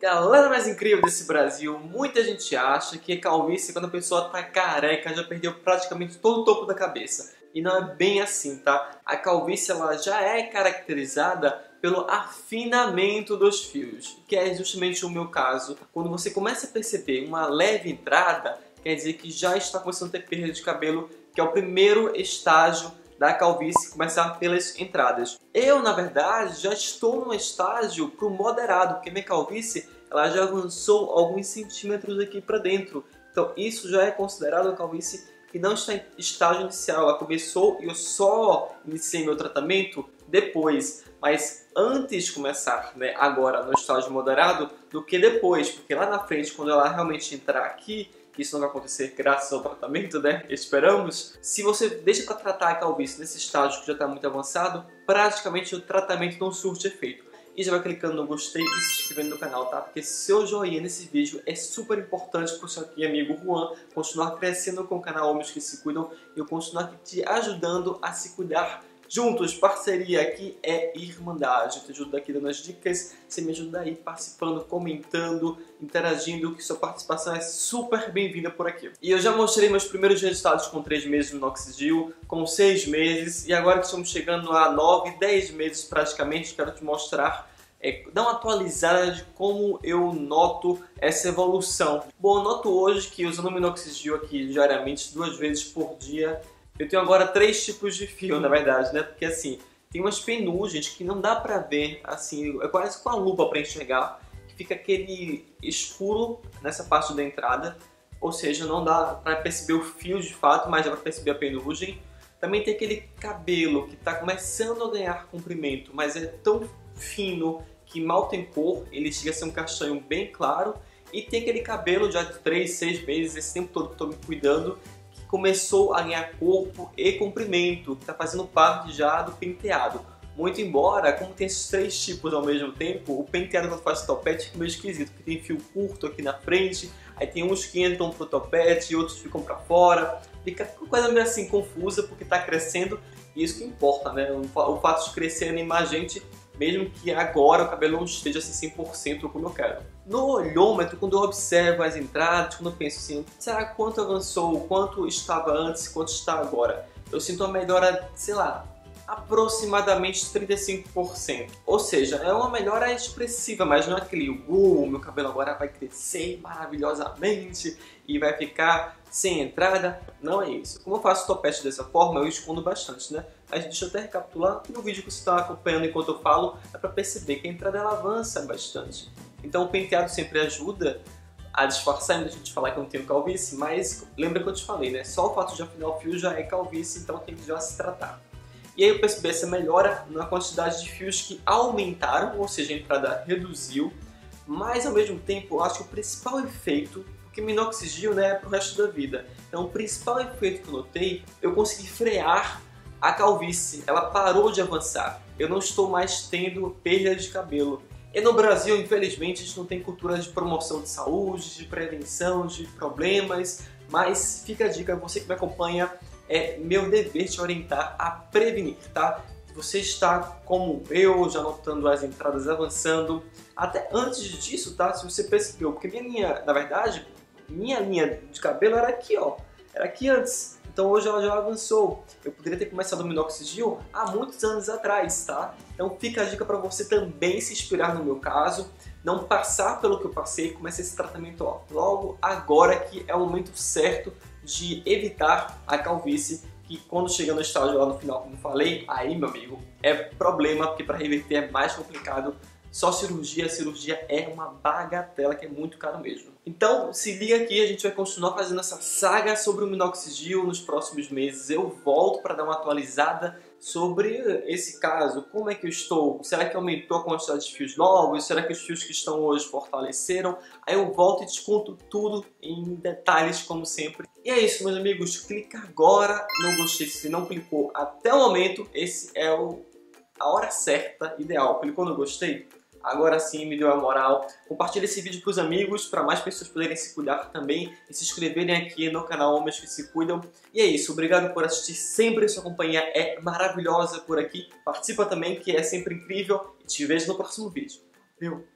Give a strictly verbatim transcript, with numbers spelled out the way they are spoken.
Galera mais incrível desse Brasil, muita gente acha que a calvície, quando a pessoa tá careca, já perdeu praticamente todo o topo da cabeça. E não é bem assim, tá? A calvície ela já é caracterizada pelo afinamento dos fios, que é justamente o meu caso. Quando você começa a perceber uma leve entrada, quer dizer que já está começando a ter perda de cabelo, que é o primeiro estágio da calvície, começar pelas entradas. Eu, na verdade, já estou no estágio pro moderado, porque minha calvície ela já avançou alguns centímetros aqui para dentro. Então isso já é considerado uma calvície que não está em estágio inicial. Ela começou e eu só iniciei meu tratamento depois. Mas antes de começar, né, agora no estágio moderado, do que depois. Porque lá na frente, quando ela realmente entrar aqui, isso não vai acontecer graças ao tratamento, né? Esperamos. Se você deixa para tratar a calvície nesse estágio que já está muito avançado, praticamente o tratamento não surte efeito. E já vai clicando no gostei e se inscrevendo no canal, tá? Porque seu joinha nesse vídeo é super importante para o seu aqui amigo Juan continuar crescendo com o canal Homens que Se Cuidam e eu continuar aqui te ajudando a se cuidar juntos. Parceria aqui é irmandade. Eu te ajudo aqui dando as dicas, você me ajuda aí participando, comentando, interagindo, que sua participação é super bem-vinda por aqui. E eu já mostrei meus primeiros resultados com três meses no Minoxidil, com seis meses, e agora que estamos chegando a nove, dez meses praticamente, quero te mostrar, é, dar uma atualizada de como eu noto essa evolução. Bom, eu noto hoje que usando o Minoxidil aqui diariamente, duas vezes por dia, eu tenho agora três tipos de fio, na verdade, né? Porque assim, tem umas penugens que não dá pra ver, assim, é quase com a lupa pra enxergar, que fica aquele escuro nessa parte da entrada, ou seja, não dá pra perceber o fio de fato, mas dá pra perceber a penugem. Também tem aquele cabelo que tá começando a ganhar comprimento, mas é tão fino que mal tem cor, ele chega a ser um castanho bem claro. E tem aquele cabelo já de três, seis meses, esse tempo todo que eu tô me cuidando, começou a ganhar corpo e comprimento, que está fazendo parte já do penteado. Muito embora, como tem esses três tipos ao mesmo tempo, o penteado quando faz topete fica meio esquisito, porque tem fio curto aqui na frente, aí tem uns que entram pro topete e outros ficam para fora, fica uma coisa meio assim confusa porque está crescendo e isso que importa, né? O fato de crescer anima a gente, mesmo que agora o cabelo não esteja assim cem por cento como eu quero. No olhômetro, quando eu observo as entradas, quando eu penso assim, será quanto avançou, quanto estava antes, quanto está agora? Eu sinto uma melhora, sei lá, aproximadamente trinta e cinco por cento. Ou seja, é uma melhora expressiva, mas não é aquele, uh, meu cabelo agora vai crescer maravilhosamente e vai ficar sem entrada. Não é isso. Como eu faço topete dessa forma, eu escondo bastante, né? Mas deixa eu até recapitular, no vídeo que você está acompanhando enquanto eu falo, dá para perceber que a entrada ela avança bastante. Então o penteado sempre ajuda a disfarçar, ainda a gente falar que eu não tenho calvície, mas lembra que eu te falei, né? Só o fato de afinar o fio já é calvície, então tem que já se tratar. E aí eu percebi essa melhora na quantidade de fios que aumentaram, ou seja, a entrada reduziu, mas ao mesmo tempo eu acho que o principal efeito, porque minoxidil, né, é pro resto da vida, então o principal efeito que eu notei, eu consegui frear a calvície, ela parou de avançar, eu não estou mais tendo perda de cabelo. E no Brasil, infelizmente, a gente não tem cultura de promoção de saúde, de prevenção de problemas, mas fica a dica, você que me acompanha, é meu dever te orientar a prevenir, tá? Se você está como eu, já notando as entradas avançando, até antes disso, tá? Se você percebeu, porque minha linha, na verdade, minha linha de cabelo era aqui, ó, era aqui antes. Então hoje ela já avançou. Eu poderia ter começado o minoxidil há muitos anos atrás, tá? Então fica a dica para você também se inspirar no meu caso, não passar pelo que eu passei, comece esse tratamento ó, logo agora que é o momento certo de evitar a calvície, que quando chega no estágio lá no final, como falei, aí meu amigo, é problema, porque para reverter é mais complicado. Só cirurgia, a cirurgia é uma bagatela que é muito caro mesmo. Então se liga aqui, a gente vai continuar fazendo essa saga sobre o minoxidil nos próximos meses. Eu volto para dar uma atualizada sobre esse caso, como é que eu estou, será que aumentou a quantidade de fios novos, será que os fios que estão hoje fortaleceram? Aí eu volto e te conto tudo em detalhes como sempre. E é isso, meus amigos, clica agora no gostei se não clicou até o momento, esse é o, a hora certa, ideal. Clicou no gostei? Agora sim me deu a moral. Compartilhe esse vídeo para os amigos, para mais pessoas poderem se cuidar também e se inscreverem aqui no canal Homens que Se Cuidam. E é isso, obrigado por assistir sempre, sua companhia é maravilhosa por aqui. Participa também, que é sempre incrível, e te vejo no próximo vídeo. Valeu!